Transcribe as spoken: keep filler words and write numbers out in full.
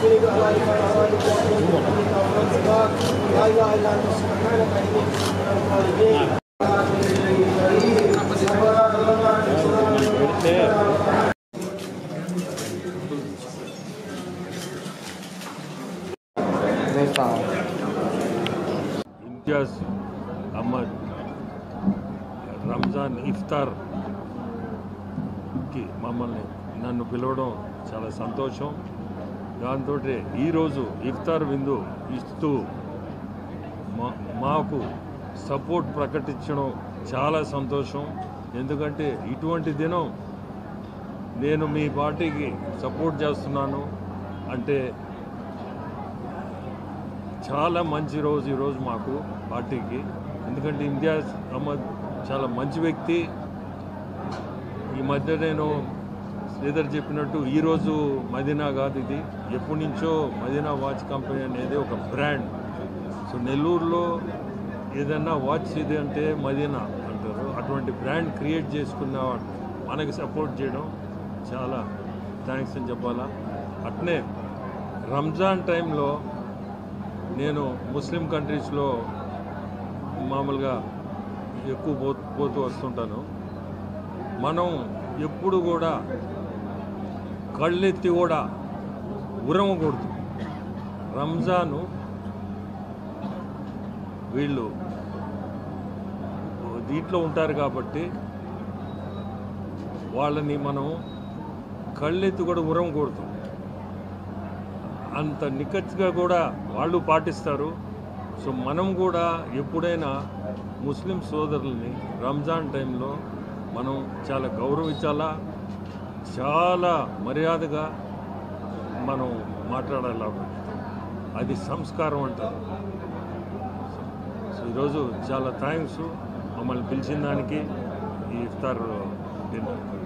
شريك له لا اله الا هو لا اله الا انت سبحانك اني كنت من الظالمين. ఇంతియాజ్ అహ్మద్ రంజాన్ ఇఫ్తార్కి మమ్మల్ని నన్ను పిలవడం చాలా సంతోషం. దాంతో ఈరోజు ఇఫ్తార్ విందు ఇస్తూ మా మాకు సపోర్ట్ ప్రకటించడం చాలా సంతోషం. ఎందుకంటే ఇటువంటి దినం నేను మీ పార్టీకి సపోర్ట్ చేస్తున్నాను అంటే చాలా మంచి రోజు ఈరోజు మాకు పార్టీకి. ఎందుకంటే ఇంతియాజ్ అహ్మద్ చాలా మంచి వ్యక్తి. ఈ మధ్య నేను శ్రీధర్ చెప్పినట్టు ఈరోజు మదీనా కాదు, ఇది ఎప్పటి నుంచో మదీనా వాచ్ కంపెనీ అనేది ఒక బ్రాండ్. సో నెల్లూరులో ఏదన్నా వాచ్ ఇది అంటే మదీనా అంటారు. అటువంటి బ్రాండ్ క్రియేట్ చేసుకున్న మనకి సపోర్ట్ చేయడం చాలా థ్యాంక్స్ అని చెప్పాలా. అట్నే రంజాన్ టైంలో నేను ముస్లిం కంట్రీస్లో మామూలుగా ఎక్కువ పో పోతూ వస్తుంటాను. మనం ఎప్పుడు కూడా కళ్ళెత్తి కూడా ఉరమకూడదు. రంజాను వీళ్ళు దీంట్లో ఉంటారు కాబట్టి వాళ్ళని మనం కళ్ళెత్తి కూడా ఉరమకూడదు. అంత నిక్కచ్చిగా కూడా వాళ్ళు పాటిస్తారు. సో మనం కూడా ఎప్పుడైనా ముస్లిం సోదరుల్ని రంజాన్ టైంలో మనం చాలా గౌరవించాలా, చాలా మర్యాదగా మనం మాట్లాడాలి. అది సంస్కారం అంటారు. సో ఈరోజు చాలా థ్యాంక్స్ మమ్మల్ని పిలిచిన దానికి ఈ ఇఫ్తార్ డిన్నర్.